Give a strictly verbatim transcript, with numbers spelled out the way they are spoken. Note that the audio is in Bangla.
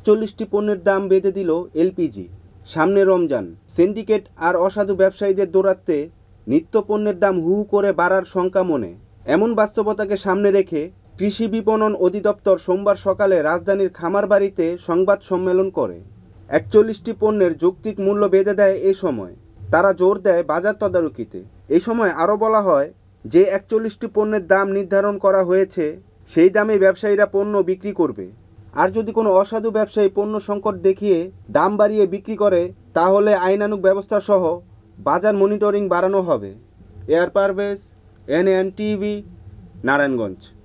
একচল্লিশটি পণ্যের দাম বেঁধে দিল এলপিজি। সামনে রমজান, সিন্ডিকেট আর অসাধু ব্যবসায়ীদের দৌরাত্মে নিত্য পণ্যের দাম হু হু করে বাড়ার শঙ্কা মনে। এমন বাস্তবতাকে সামনে রেখে কৃষি বিপণন অধিদপ্তর সোমবার সকালে রাজধানীর খামারবাড়িতে সংবাদ সম্মেলন করে একচল্লিশটি পণ্যের যৌক্তিক মূল্য বেঁধে দেয়। এই সময় তারা জোর দেয় বাজার তদারকিতে। এই সময় আরও বলা হয় যে একচল্লিশটি পণ্যের দাম নির্ধারণ করা হয়েছে সেই দামে ব্যবসায়ীরা পণ্য বিক্রি করবে। আর যদি কোনো অসাধু ব্যবসায়ী পণ্য সংকট দেখিয়ে দাম বাড়িয়ে বিক্রি করে তাহলে আইনানুগ ব্যবস্থা সহ বাজার মনিটরিং বাড়ানো হবে। এয়ার পারভেজ, এনএন টিভি, নারায়ণগঞ্জ।